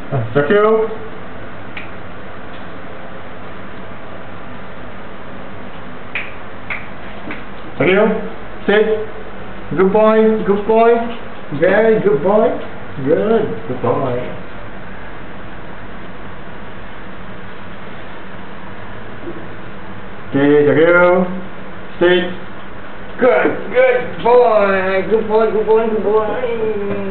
Thank you. Thank you. Sit. Good boy. Good boy. Very good boy. Good boy. Okay, thank you. Sit. Good boy. Good boy. Good boy. Good boy.